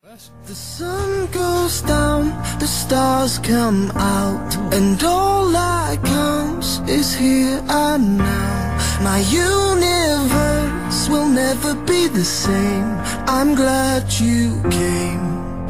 The sun goes down, the stars come out, and all that counts is here and now. My universe will never be the same. I'm glad you came.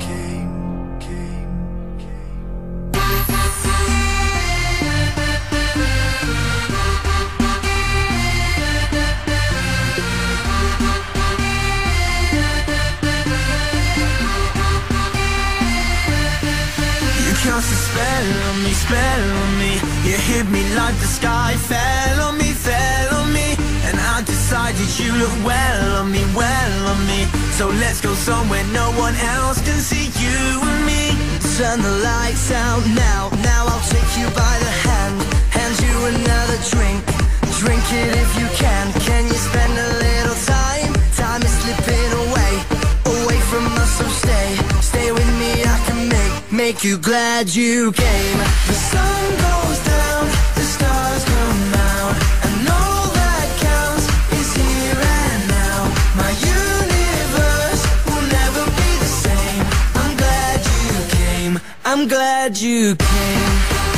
Cast a spell on me. You hit me like the sky fell on me. And I decided you look well on me. So let's go somewhere no one else can see you and me. Turn the lights out now. Now I'll take you by the hand you another drink. Drink it if you can. Can you spend a little time? Time is slipping away from us, so stay with me. I can make you glad you came. The sun goes down, the stars come out, and all that counts is here and now. My universe will never be the same. I'm glad you came. I'm glad you came.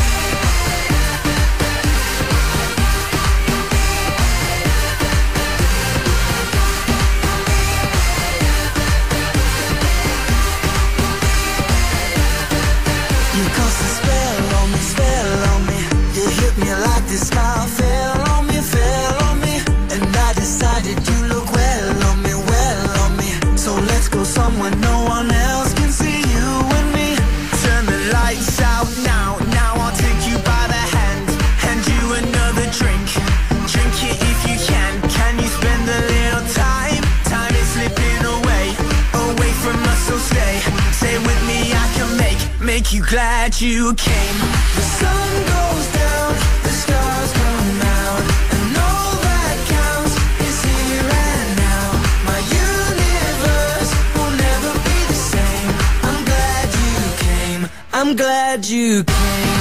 You cast a spell on me. You hit me like this smile fell on me. And I decided you look well on me. So let's go somewhere no one else can see you and me. Turn the lights out now. Now I'll take you by the hand you another drink. Drink it if you can. Can you spend a little time? Time is slipping away from us, so stay with me. I can make you glad you came. The sun goes down, the stars come out, and all that counts is here and now. My universe will never be the same. I'm glad you came. I'm glad you came.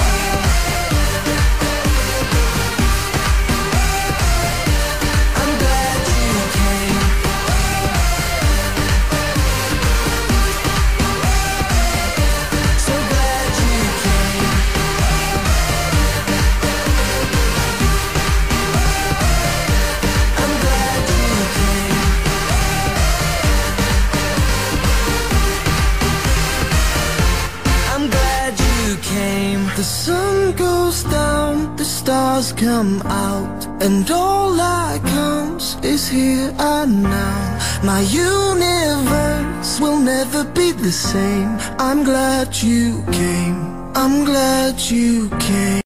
I'm glad you came. The sun goes down, the stars come out, and all that counts is here and now. My universe will never be the same. I'm glad you came. I'm glad you came.